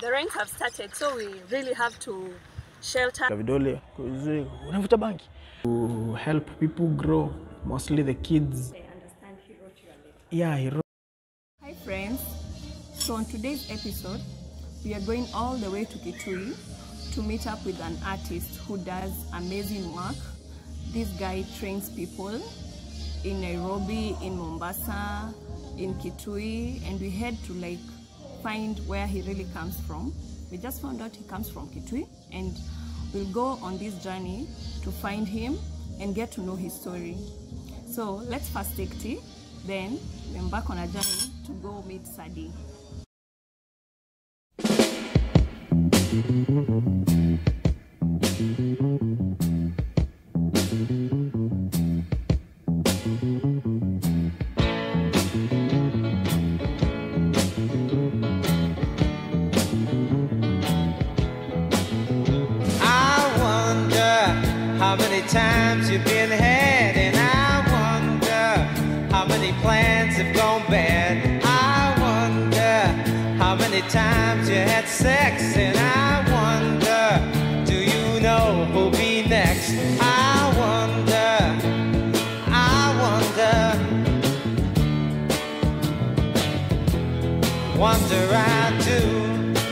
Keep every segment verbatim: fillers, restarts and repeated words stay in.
the rains have started, so we really have to shelter. Vidole unavuta banki to help people grow, mostly the kids. I understand he wrote your letter. Yeah, he wrote. Hi friends, so on today's episode, we are going all the way to Kitui to meet up with an artist who does amazing work. This guy trains people in Nairobi, in Mombasa, in Kitui, and we had to like find where he really comes from. We just found out he comes from Kitui, and we'll go on this journey to find him and get to know his story. So let's first take tea, then we embark on a journey to go meet Sadi. How many times you've been had, and I wonder how many plans have gone bad. I wonder how many times you had sex, and I wonder, do you know who'll be next? I wonder, I wonder, wonder I do.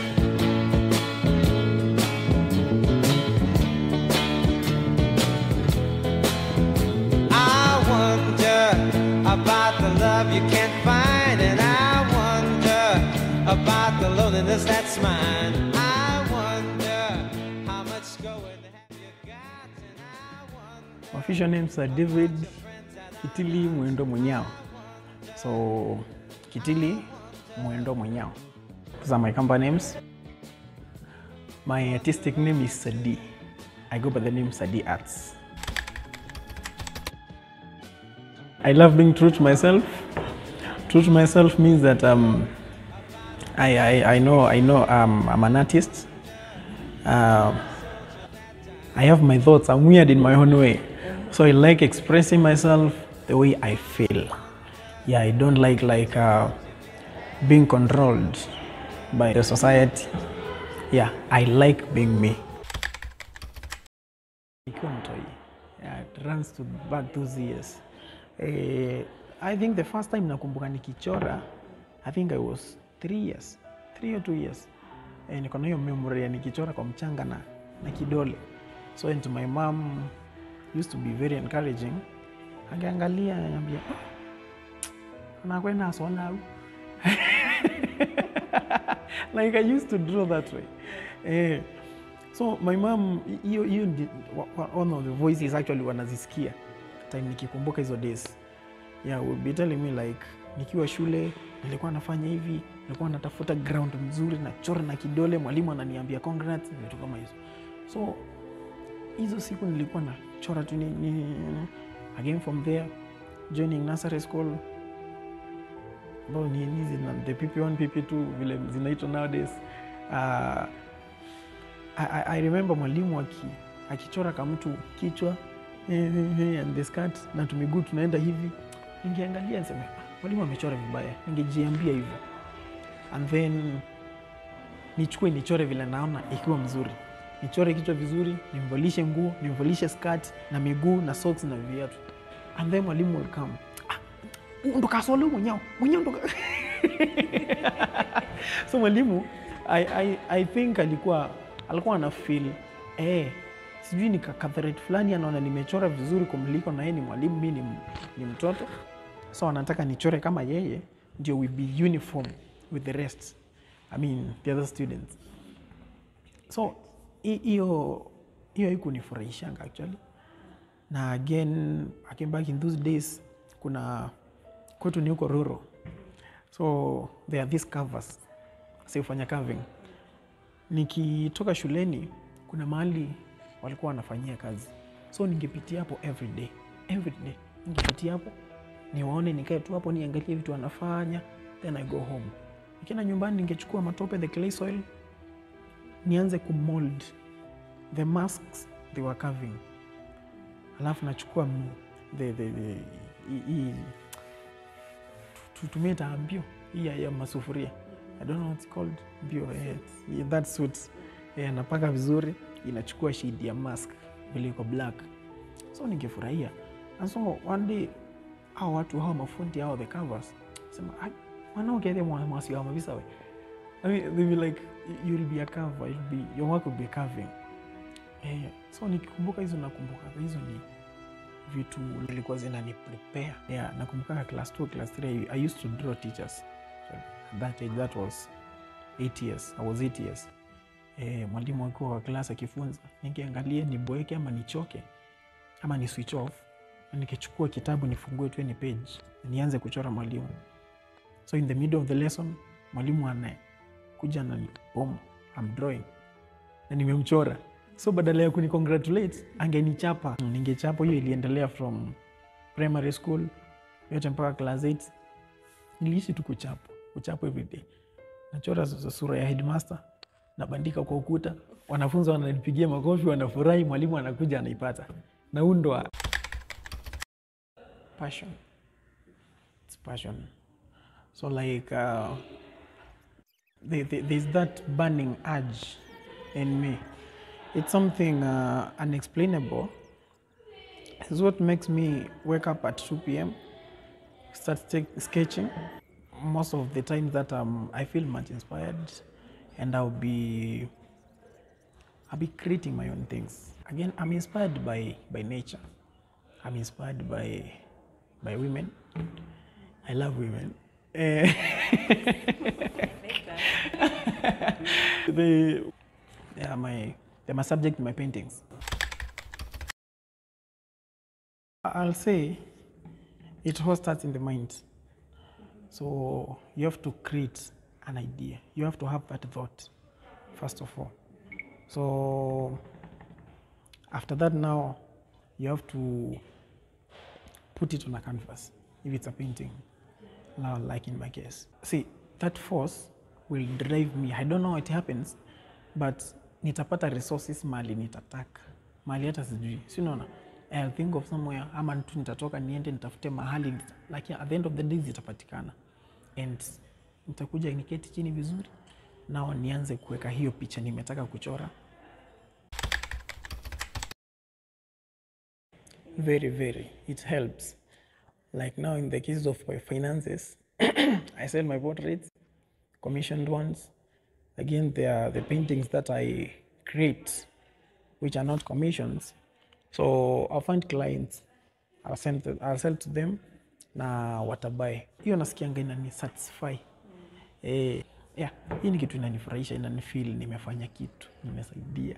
About the love you can't find, and I wonder about the loneliness that's mine. I wonder how much going have you got, and I wonder. Official names are David Kitili Munyao. So Kitili Munyao. Those are my company names. My artistic name is Sadi. I go by the name Sadi Arts. I love being true to myself. True to myself means that um, I, I, I know, I know um, I'm an artist. Uh, I have my thoughts. I'm weird in my own way. So I like expressing myself the way I feel. Yeah, I don't like like uh, being controlled by the society. Yeah, I like being me. Yeah, it runs to back those years. Uh, I think the first time nakumbuka nikichora, I think I was three years, three or two years. Eh, niko na hiyo memory ya nikichora kwa mchanga na, na kidole. So and my mom used to be very encouraging. Angeangalia ananiambia, "Unakwenda sona au?" Like I used to draw that way. Eh, so my mom, you you one of the voices actually wanazisikia. Time nikikumbuka hizo days, yeah, would be telling me like nikiwa shule nilikuwa nafanya hivi, nilikuwa natafuta ground mzuri na chora na kidole, mwalimu ananiambia congrats, vitu kama hizo. So hizo siku nilikuwa na chora tu ni again from there joining nursery school. Bao ni hizi na the P P one P P two vile zinaitwa nowadays. Uh, I, I remember mwalimu aki akichora kama mtu kichwa and the skirt na tumiguu tunaenda hivi, ningeangalia niseme mwalimu amechora vibaya, ningejiambia hivyo, and then nichukue nichore vile naona ikiwa mzuri, nichore kichwa vizuri, nimvalishe nguo, nimvalishe skirt na miguu na socks na viatu, and then mwalimu will come, ah, ndo kasolo mwenyao mwenyao ndo. So mwalimu I, I, I think alikuwa alikuwa ana feel eh sijui ni kakathrate fulani anaona nimechora vizuri kumliko na yeye ni mwalimu, mimi ni, ni mtoto, so anataka nichore kama yeye ndio we be uniform with the rest, I mean the other students. So hiyo hiyo ikunifurahisha actually. Na again I came back in those days, kuna kwetu ni huko rural, so there are these covers, si ufanya carving. Nikitoka shuleni kuna mahali walikuwa wanafanyia kazi, so ningepitia hapo every day every day ningepitia hapo niwaone, nikae tu hapo niangalie vitu wanafanya, then I go home. Nikienda nyumbani ningechukua matope, the clay soil, nianze kumold the masks they were carving, alafu nachukua the the the i tutumie taambio hii ya masufuria, I don't know what it's called. Bio, yeah, yeah, that suit. Yeah, napaka vizuri, inachukua shade ya mask vile iko black. So ningefurahia. And so one day, hao watu hao mafundi hao the covers sema, "Ai, wanaongea demo mwasi wa mabisa we." I mean, they will like, you will be a cover, you'll be, your work will be carving. Eh, so nikikumbuka hizo nakumbuka hizo ni vitu nilikuwa zinani prepare. Yeah, nakumbuka class two, class three, I used to draw teachers. So at that age, that was eight years. I was eight years. Eh, mwalimu wako wa class akifunza, ningeangalia niboeke ama nichoke ama ni switch off. Nikichukua kitabu nifungue twenty page, nianze kuchora mwalimu. So in the middle of the lesson, mwalimu anaye kuja na boom, I'm drawing. Na nimemchora. So badala ya kuni congratulate, angenichapa. Ningechapa. Hiyo iliendelea from primary school yote mpaka class eight. Niliishi tu kuchapa, kuchapa every day. Nachora sura ya headmaster, nabandika kwa ukuta. Wanafunzi wananipigia makofi, wanafurahi, mwalimu anakuja anaipata. Na undwa passion. It's passion. So like uh, there, there, there's that burning urge in me. It's something uh, unexplainable. It's what makes me wake up at two p m, start sketching. Most of the time that um, I feel much inspired, and I'll be, I'll be creating my own things. Again, I'm inspired by, by nature. I'm inspired by, by women. I love women. they, they are my, they're my subject in my paintings. I'll say it all starts in the mind. So you have to create an idea. You have to have that thought, first of all. So after that now, you have to put it on a canvas, if it's a painting, now like in my case. See, that force will drive me. I don't know how it happens, but nitapata resources mali nitataka. Mali hata sijui. Si unaona? I'll think of somewhere, ama tu nitatoka niende nitafute mahali, like at the end of the day zitapatikana. And nitakuja niketi chini vizuri, nao nianze kuweka hiyo picha nimetaka kuchora. Very, very. It helps. Like now in the case of my finances, I sell my portraits, commissioned ones. Again, they are the paintings that I create, which are not commissions. So I'll find clients, I'll send to, I'll sell to them, na watabuy. Hiyo nasikianga inani satisfy. Eh, yeah, hii ni kitu inanifurahisha, inanifeel nimefanya kitu, nimesaidia.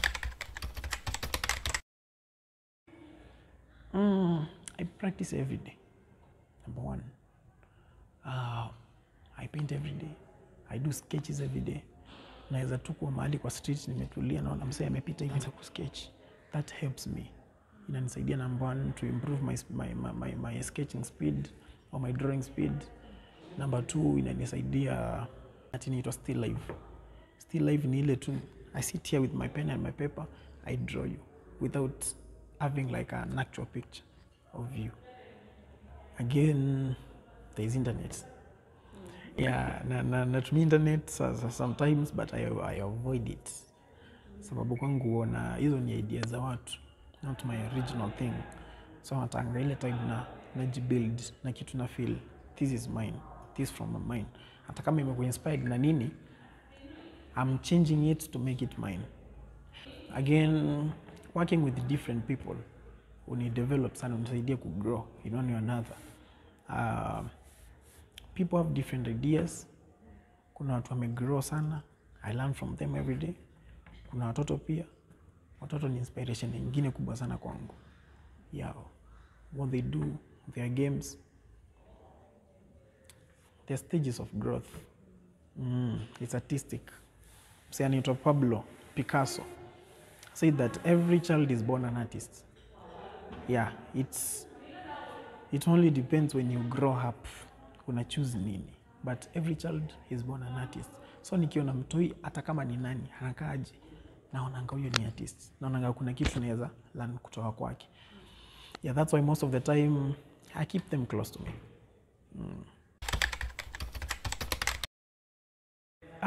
Mm, I practice every day. Number one. Uh, I paint every day. I do sketches every day. Naweza tu kwa mahali kwa street nimetulia naona msee amepita hivi za kusketch. That helps me. Inanisaidia number one to improve my, my, my, my, my sketching speed or my drawing speed. Number two, inanisaidia ati inaitwa still life. Still life ni ile tu, I sit here with my pen and my paper, I draw you without having like an actual picture of you. Again, there is internet. Yeah, na, na, natumia internet sometimes, but I, I avoid it. Sababu kwangu huona hizo ni ideas za watu, not my original thing. So natanga ile time na najibuild na kitu na feel this is mine, this from my mind. Hata kama imekuwa inspired na nini, I'm changing it to make it mine. Again, working with different people, uni develop sana, unisaidia ku grow in one or another. Uh, people have different ideas. Kuna watu wame grow sana, I learn from them every day. Kuna watoto pia, watoto ni inspiration nyingine kubwa sana kwangu. Yeah, what they do, their games, their stages of growth. Mm, it's artistic. Say anaitwa Pablo Picasso said that every child is born an artist. Yeah, it's it only depends when you grow up una choose nini, but every child is born an artist. So nikiona mtoi hata kama ni nani anakaaje, naonanga huyo ni artist, naonanga kuna kitu naweza learn kutoka kwake. Yeah, that's why most of the time I keep them close to me. Mm.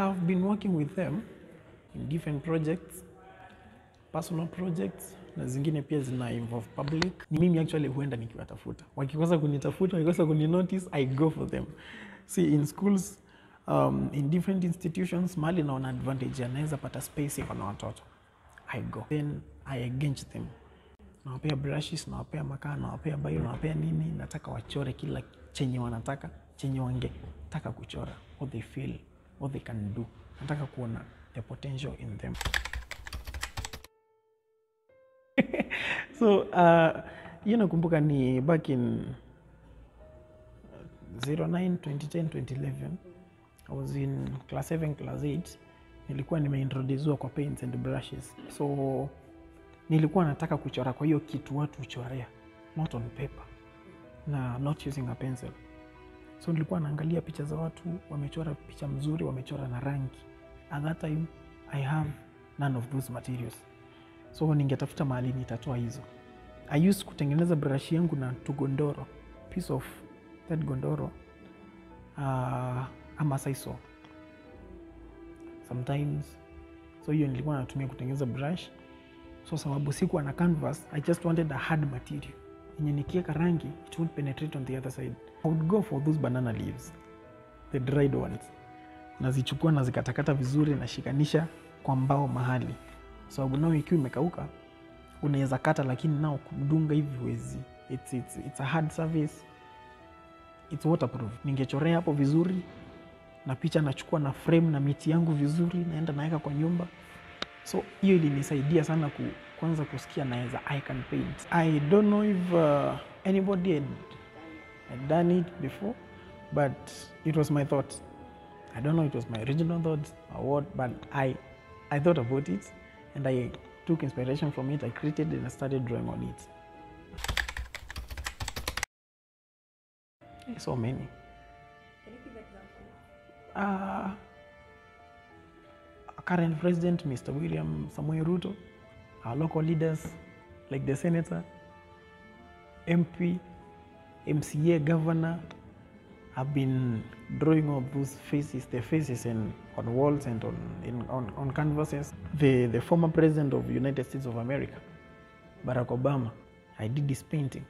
I've been working with them in different projects, personal projects, na zingine pia zina involve public. Ni mimi actually huenda nikiwatafuta. Wakikosa kunitafuta, wakikosa kuninotice, I go for them. See, in schools, um, in different institutions, mahali naona advantage, anaweza pata space iko na watoto. I go. Then I engage them. Nawapea brushes, nawapea makaa, nawapea bayo, nawapea nini, nataka wachore kila chenye wanataka, chenye wangetaka kuchora, what they feel, what they can do. Nataka kuona the potential in them. So, uh, you know, kumbuka ni back in oh nine, twenty ten, twenty eleven, I was in class seven, class eight. Nilikuwa nimeintroducewa kwa paints and brushes. So, nilikuwa nataka kuchora kwa hiyo kitu watu uchorea, not on paper, na not using a pencil. So, nilikuwa naangalia picha za watu, wamechora picha mzuri, wamechora na rangi. At that time, I have none of those materials. So, ningetafuta mahali nitatoa hizo. I used kutengeneza brush yangu na tugondoro, piece of that gondoro, uh, ama saiso. Sometimes, so hiyo nilikuwa natumia kutengeneza brush. So, sababu sikuwa na canvas, I just wanted a hard material. Yenye nikiweka rangi, it won't penetrate on the other side. I would go for those banana leaves, the dried ones. Nazichukua na zikatakata vizuri na shikanisha kwa mbao mahali. Sababu nao ikiwa imekauka, unaweza kata lakini nao kudunga hivi huwezi. It's, it's, it's a hard surface. It's waterproof. Ningechorea hapo vizuri, na picha nachukua na frame na miti yangu vizuri, naenda naweka kwa nyumba. So, hiyo ilinisaidia sana ku, kwanza kusikia naweza I can paint. I don't know if uh, anybody had, had done it before, but it was my thought. I don't know it was my original thought or what, but I, I thought about it and I took inspiration from it. I created and I started drawing on it. So many. Can you give examples? Uh, current president, Mister William Samoei Ruto, our local leaders like the senator, M P, M C A, governor, have been drawing all those faces, their faces in, on walls and on, in, on, on canvases. The, the former president of the United States of America, Barack Obama, I did this painting.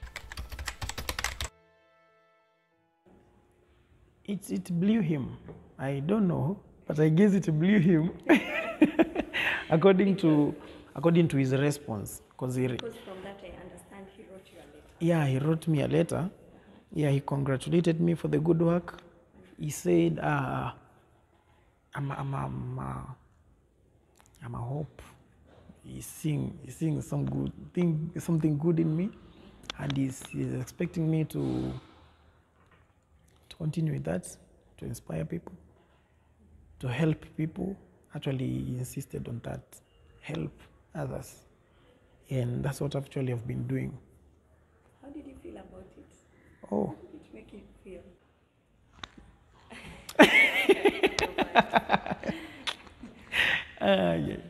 It, it blew him. I don't know, but I guess it blew him according to according to his response. Because he, Because from that I understand he wrote you a letter. yeah, he wrote me a letter. Yeah, he congratulated me for the good work. He said, uh, I'm, I'm, I'm, uh, I'm a hope. He's seeing, he's seeing some good thing, something good in me, and he's, he's expecting me to, to continue with that, to inspire people, to help people. Actually, he insisted on that, help others, and that's what actually I've been doing. How did you feel about it? Oh. How did it make you feel? uh, yeah.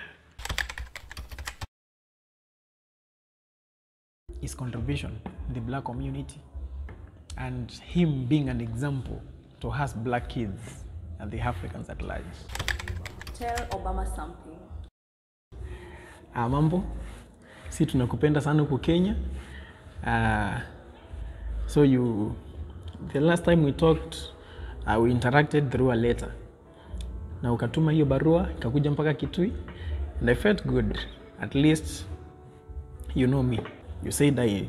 His contribution in the black community and him being an example to us black kids and the Africans at large. Tell Obama something. Ah, mambo, si tunakupenda sana huko Kenya. Uh, so you, the last time we talked, uh, we interacted through a letter. Na ukatuma hiyo barua, ikakuja mpaka Kitui, and I felt good. At least, you know me. You said I,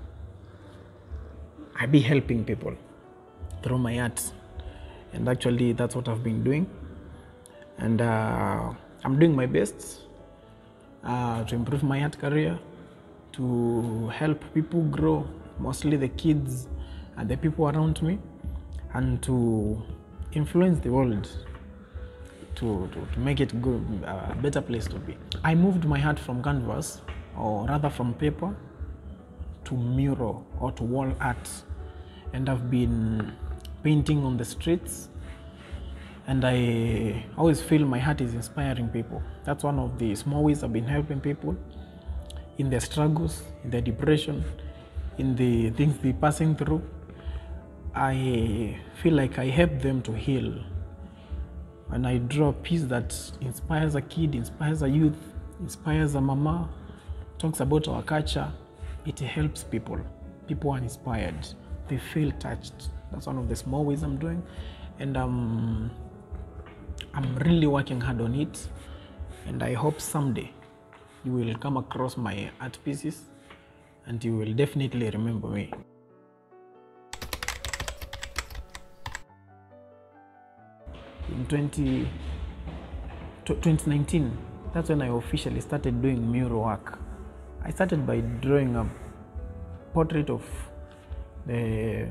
I be helping people through my art. And actually, that's what I've been doing. And uh, I'm doing my best uh, to improve my art career, to help people grow, mostly the kids and the people around me, and to influence the world to, to, to make it good, a better place to be. I moved my art from canvas, or rather from paper, to mural or to wall art. And I've been painting on the streets, and I always feel my heart is inspiring people. That's one of the small ways I've been helping people in their struggles, in their depression, in the things they're passing through. I feel like I help them to heal and I draw a piece that inspires a kid, inspires a youth, inspires a mama, talks about our culture, it helps people. People are inspired. They feel touched. That's one of the small ways I'm doing. And um, I'm really working hard on it. And I hope someday you will come across my art pieces and you will definitely remember me. In twenty nineteen, that's when I officially started doing mural work. I started by drawing a portrait of the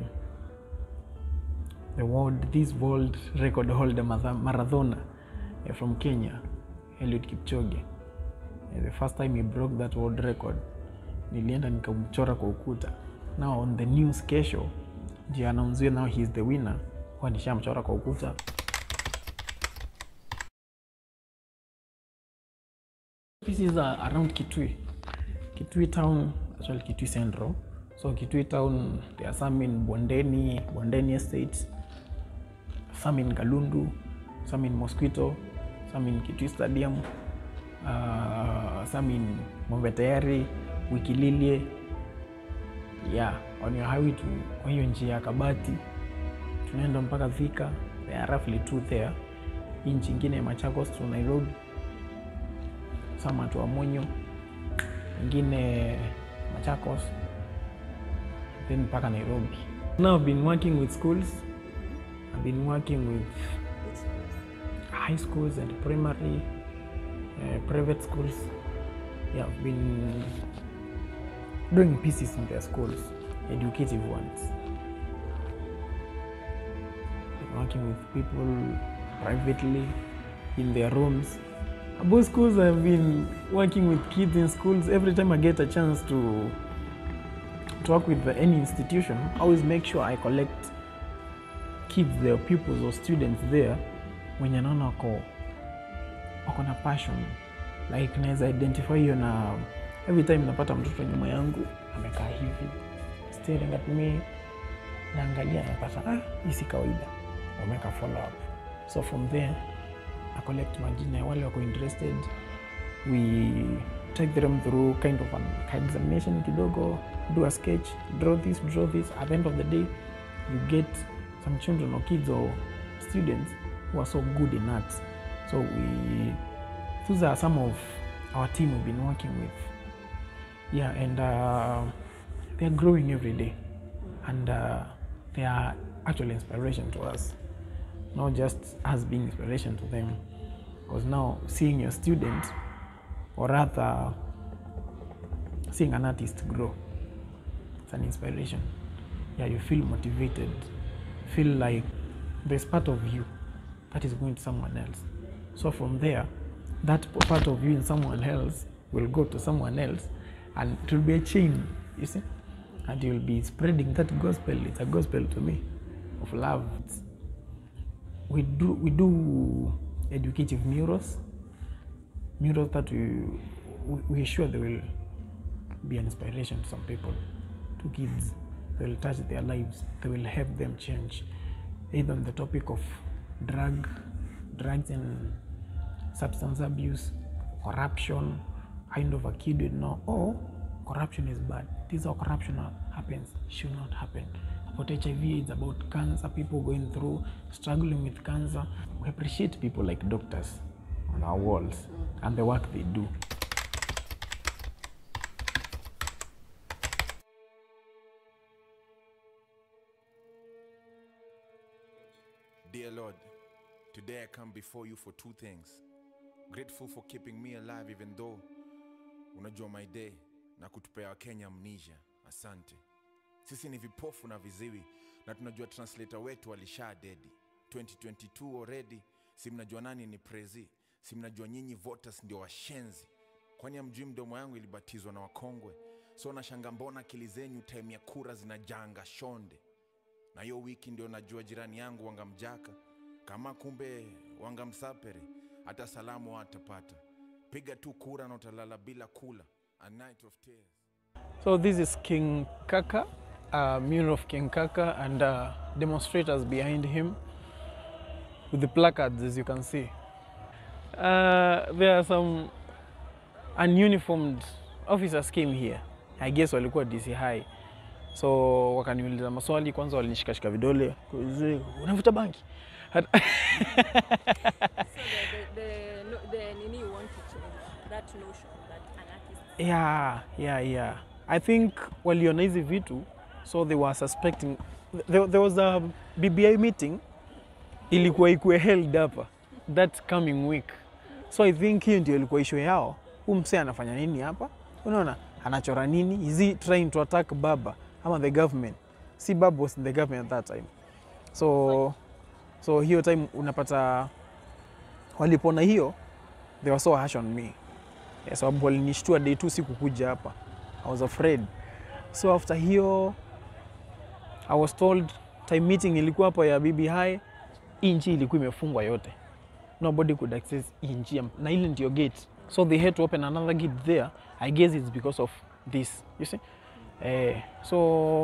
the world, this world record holder Maradona uh, from Kenya, Eliud Kipchoge. Uh, the first time he broke that world record, nilienda nikamchora kwa ukuta. Now on the news kesho, ndio announce now he's the winner, kwa nishamchora kwa ukuta. Pieces are around Kitui. Kitui town, actually Kitui Central. So Kitui town, there are some in Bondeni, Bondeni Estate, some in Kalundu, some in Mosquito, some in Kitui Stadium, uh, some in Mombeteari, Wikililie. Yeah, on your highway to kwa hiyo njia ya Kabati, tunaenda mpaka Thika. There are roughly two there. Hii nchi ingine ya Machakos to Nairobi, sama to Amonyo, ingine Machakos, then mpaka Nairobi. Now I've been working with schools. I've been working with high schools and primary, uh, private schools. Yeah, I've been doing pieces in their schools, educative ones. Been working with people privately in their rooms. Both schools, I've been working with kids in schools. Every time I get a chance to, to work with any institution, I always make sure I collect kids, their pupils or students there, when you're not wako na passion. Like naweza identify hiyo na every time napata mtoto nyuma yangu amekaa hivi staring at me, naangalia napata ah, hii si kawaida, wameka follow up. So from there I collect majina ya wale wako interested. We take them through kind of an examination kidogo, do a sketch, draw this, draw this. At the end of the day, you get some children or kids or students who are so good in art. So we, those are some of our team we've been working with. Yeah, and uh, they're growing every day. And uh, they are actually inspiration to us. Not just us being inspiration to them. Because now seeing your student, or rather seeing an artist grow, it's an inspiration. Yeah, you feel motivated, feel like there's part of you that is going to someone else. So from there, that part of you in someone else will go to someone else, and it will be a chain, you see? And you'll be spreading that gospel. It's a gospel to me of love. We do we do educative murals, murals that we we sure they will be an inspiration to some people, to kids. They will touch their lives. They will help them change, either on the topic of drug, drugs and substance abuse, corruption, kind of a kid would know, oh, corruption is bad. This is how corruption happens. Should not happen. About H I V, it's about cancer, people going through, struggling with cancer. We appreciate people like doctors on our walls and the work they do. Dear Lord, today I come before you for two things. Grateful for keeping me alive even though unajua my day na kutupea Kenya amnesia. Asante. Sisi ni vipofu na viziwi na tunajua translator wetu alisha dedi. twenty twenty-two already, si mnajua nani ni prezi, si mnajua nyinyi voters ndio washenzi. Kwani hamjui mdomo yangu ilibatizwa na wakongwe? So nashanga mbona akili zenyu time ya kura zinajanga shonde. Na hiyo wiki ndio najua jirani yangu wangamjaka, kama kumbe wangamsapere, hata salamu hatapata. Piga tu kura na utalala bila kula. A night of tears. So this is King Kaka, a mural of King Kaka, and uh, demonstrators behind him. with the placards, as you can see. Uh, there are some ununiformed officers came here. I guess walikuwa D C high. So wakaniuliza maswali, kwanza walinishikashika vidole, unavuta bangi. So the the the, the nini you want to change that notion that an artist. Yeah, yeah, yeah. I think waliona hizi vitu, so they were suspecting. There, there was a B B I meeting ilikuwa ikuwe held hapa that coming week. So I think hiyo ndio ilikuwa issue yao. Huyu msee anafanya nini hapa? Unaona? Anachora nini? Is he trying to attack Baba ama the government? See, Baba was in the government at that time. So so hiyo time unapata walipona hiyo, they were so harsh on me. Yeah, so walinishtua day two sikukuja hapa. I was afraid. So after hiyo I was told time meeting ilikuwa hapo ya B B I, inchi ilikuwa imefungwa yote. Nobody could access inchi na ile ndio gate. So they had to open another gate there. I guess it's because of this, you see. Uh, so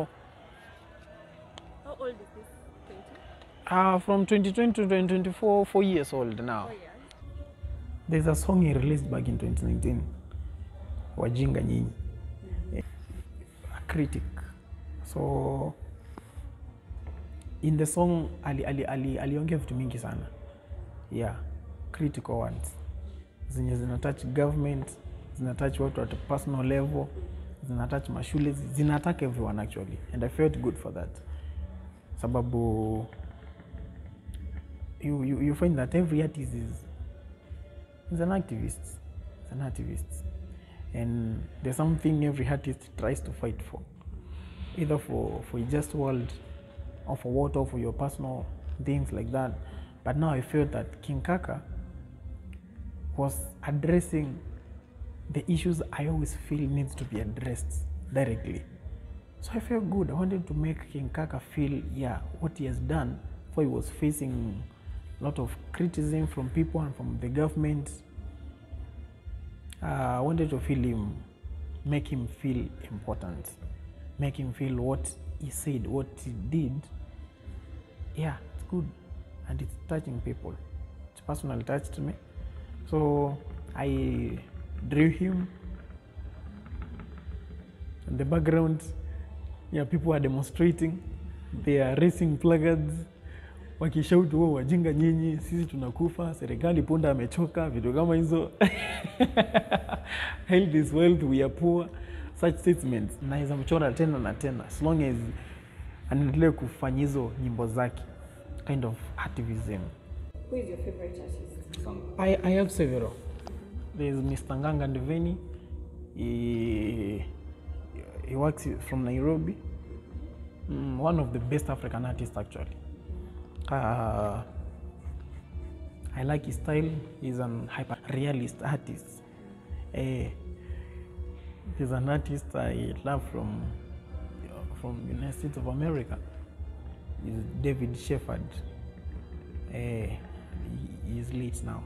How old is this? twenty? Uh, from twenty twenty to twenty twenty-four, four years old now. Four years. There's a song he released back in twenty nineteen. Wajinga nyinyi. A critic. So in the song ali ali ali aliongea vitu mingi sana. Yeah, critical ones. Zenye zina touch government, zina touch watu at a personal level, zina touch mashule, zina attack everyone actually, and I felt good for that. Sababu you you you find that every artist is is an activist, is an activist, and there's something every artist tries to fight for, either for for a just world, or for what, or for your personal things like that. But now I felt that King Kaka was addressing the issues I always feel needs to be addressed directly. So I felt good. I wanted to make King Kaka feel, yeah, what he has done, for he was facing a lot of criticism from people and from the government. Uh, I wanted to feel him, make him feel important, make him feel what he said, what he did. Yeah, it's good. And it's touching people. It's personally touched me. So I drew him. In the background, yeah, people are demonstrating. They are raising placards. Wakishout wao wajinga nyinyi, sisi tunakufa, serikali punda amechoka, vitu kama hizo. Health is wealth, we are poor. Such statements. Naweza mchora tena na tena. As long as anaendelea kufanya hizo nyimbo zake. Kind of activism. Who is your favorite artist? I, I have several. There's Mister Nganga Ndeveni. He, he works from Nairobi. Mm, one of the best African artists actually. Uh, I like his style. He's an hyper-realist artist. Uh, he's an artist I love from from the United States of America. He's David Shepherd. Uh, he, he is late now.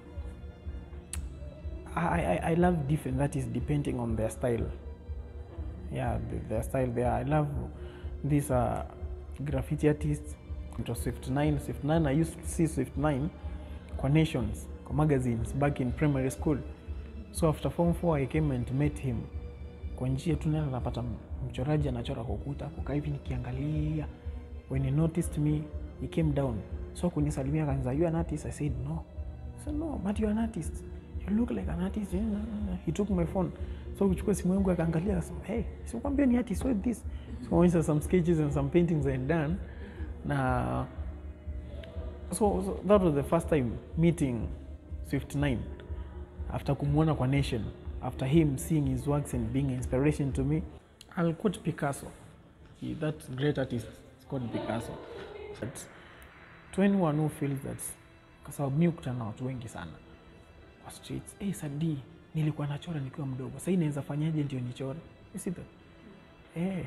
I, I, I love different artists depending on their style. Yeah, the, their style there. I love these uh, graffiti artists. It was Swift nine. Swift nine, I used to see Swift nine kwa Nations, kwa magazines back in primary school. So after form four, I came and met him. Kwa njia tu nena napata mchoraji anachora kwa ukuta, kukaa hivi nikiangalia. When he noticed me, he came down. So kunisalimia kanza, you an artist? I said, no. I said, no, but you're an artist. You look like an artist. He took my phone. So kuchukua simu yangu akaangalia, hey, so kwambia ni artist, what this? So I saw some sketches and some paintings I had done. Na, so, so that was the first time meeting Swift nine. After kumuona kwa Nation, after him seeing his works and being an inspiration to me, I'll quote Picasso. He, that great artist is called Picasso. But to anyone who feels that, kwa sababu mimi hukutana na watu wengi sana kwa streets, eh, Sadi, nilikuwa nachora nikiwa mdogo. Sasa inaweza fanyaje ndio nichore? You see that? Eh.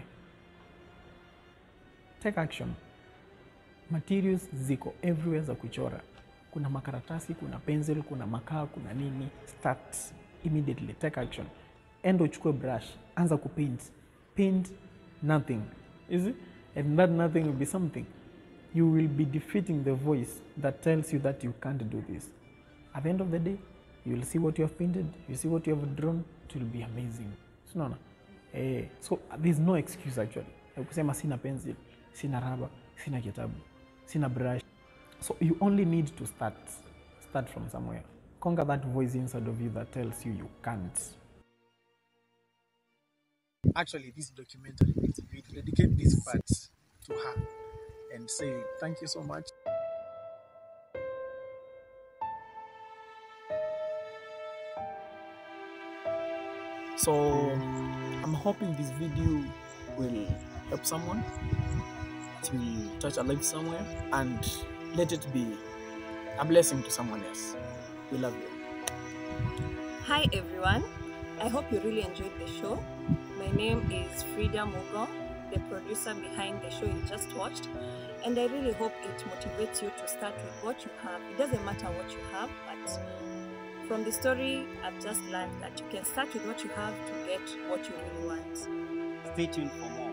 Take action. Materials ziko everywhere za kuchora. Kuna makaratasi, kuna pencil, kuna makaa, kuna nini. Start immediately. Take action. Endo uchukue brush. Anza kupaint. Paint nothing. Is it? And that nothing will be something. you will be defeating the voice that tells you that you can't do this. At the end of the day, you will see what you have painted, you see what you have drawn, it will be amazing. So, no, no. Eh, so there's no excuse actually. Kusema sina pencil, sina rubber, sina kitabu, sina brush. So you only need to start. Start from somewhere. Conquer that voice inside of you that tells you you can't. Actually, this documentary, we dedicate this part to her and say thank you so much. So I'm hoping this video will help someone, it will touch a life somewhere, and let it be a blessing to someone else. We love you. Hi everyone, I hope you really enjoyed the show. My name is Frida Mugo, the producer behind the show you just watched, and I really hope it motivates you to start with what you have. It doesn't matter what you have, but from the story I've just learned that you can start with what you have to get what you really want. Stay tuned for more.